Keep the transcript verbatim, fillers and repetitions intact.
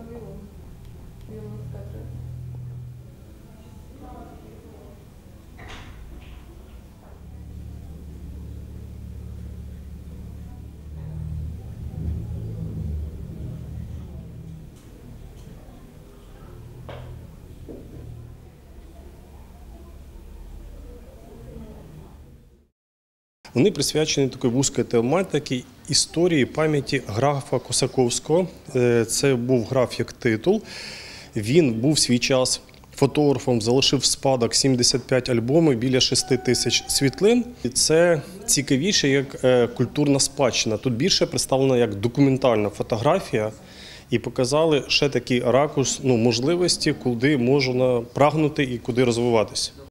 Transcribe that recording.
Вавилон. Вавилонская древность. Вони присвячені такої вузької тематики історії пам'яті графа Косаковського. Це був граф як титул. Він був в свій час фотографом, залишив в спадок сімдесят п'ять альбомів, біля шести тисяч світлин. І це цікавіше як культурна спадщина. Тут більше представлена як документальна фотографія. І показали ще такий ракурс, ну, можливості, куди можна прагнути і куди розвиватися.